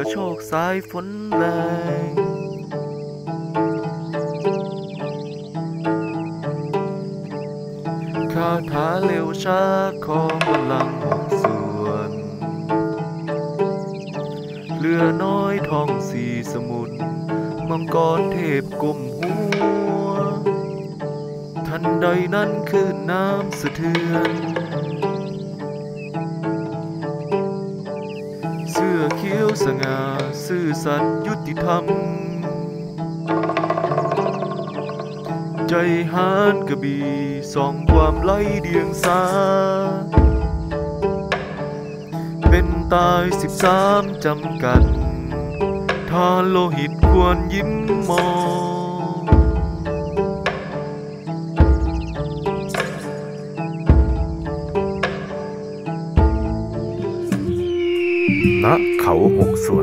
โชคสายฝนแรงคาถาเร็วช้าของพลัง6 ส่วนเรือน้อยท่องสี่สมุทรมังกรเทพก้มหัวทันใดนั้นคือน้ำสะเทือนเสื้อเขียวสง่าซื่อสัตย์ยุติธรรมใจหานกระบี่ส่องความไร้เดียงสาเป็นตาย13จำกันทานโลหิตควรยิ้มมองณเขา6 ส่วน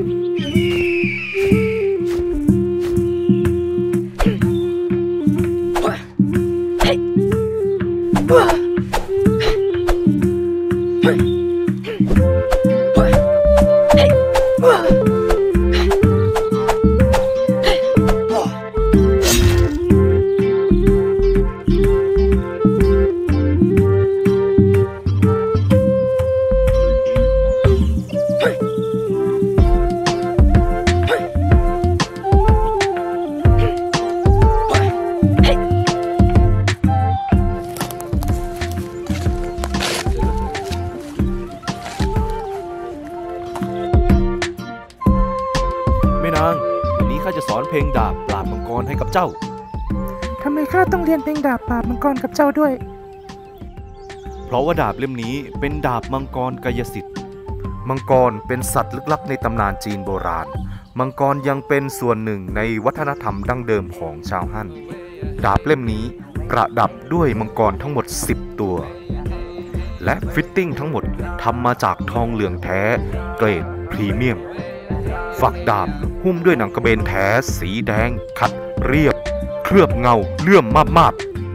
วันนี้ข้าจะสอนเพลงดาบปราบมังกรให้กับเจ้าทำไมข้าต้องเรียนเพลงดาบปราบมังกรกับเจ้าด้วยเพราะว่าดาบเล่มนี้เป็นดาบมังกรกายสิทธิ์มังกรเป็นสัตว์ลึกลับในตำนานจีนโบราณมังกรยังเป็นส่วนหนึ่งในวัฒนธรรมดั้งเดิมของชาวฮั่นดาบเล่มนี้ประดับด้วยมังกรทั้งหมด10 ตัวและฟิตติ้งทั้งหมดทำมาจากทองเหลืองแท้เกรดพรีเมียมฝักดาบหุ้มด้วยหนังกระเบนแท้สีแดงขัดเรียบเคลือบเงาเลื่อมมาบ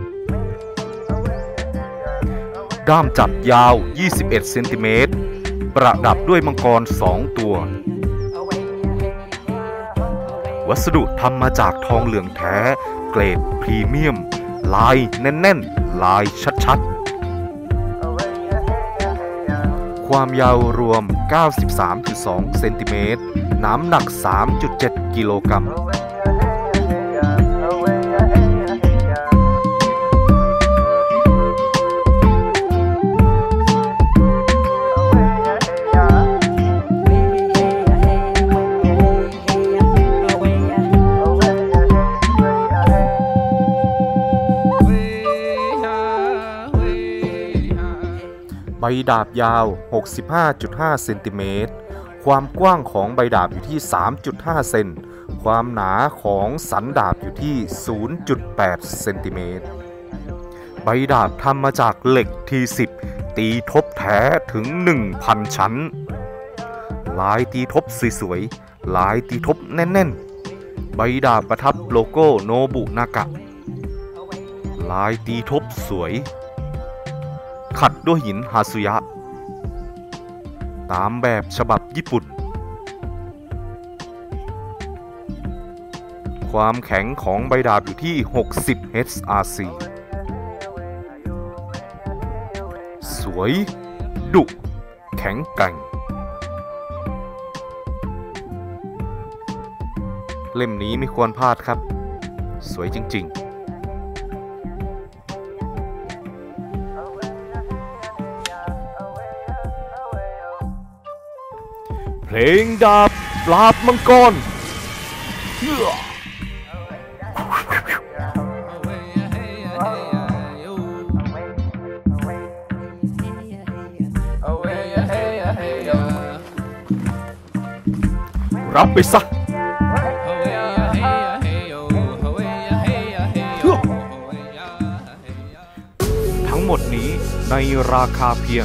ด้ามจับยาว21 เซนติเมตรประดับด้วยมังกร2 ตัววัสดุทำมาจากทองเหลืองแท้เกรดพรีเมียมลายแน่นๆลายชัดๆความยาวรวม 93.2 เซนติเมตรน้ำหนัก 3.7 กิโลกรัมใบดาบยาว 65.5 เซนติเมตรความกว้างของใบดาบอยู่ที่ 3.5 เซนความหนาของสันดาบอยู่ที่ 0.8 เซนติเมตรใบดาบทำมาจากเหล็ก T10 ตีทบแท้ถึง 1,000 ชั้นลายตีทบสวยๆลายตีทบแน่นๆใบดาบประทับโลโก้โนบุนากะลายตีทบสวยขัดด้วยหินฮาซุยะตามแบบฉบับญี่ปุ่นความแข็งของใบดาบอยู่ที่60 HRC สวยดุแข็งแกร่งเล่มนี้ไม่ควรพลาดครับสวยจริงๆเพลงดาบปราบมังกรรับไปซะทั้งหมดนี้ในราคาเพียง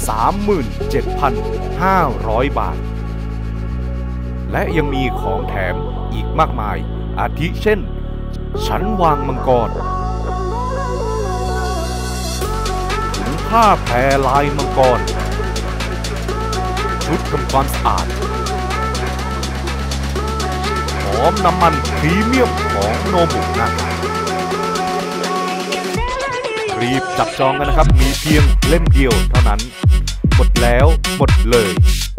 37,500 บาทและยังมีของแถมอีกมากมายอาทิเช่นชั้นวางมังกรถุงผ้าแพรลายมังกรชุดทำความสะอาดหอมน้ำมันพรีเมียมของโนบุนะรีบจับจองกันนะครับมีเพียงเล่มเดียวเท่านั้นหมดแล้วหมดเลย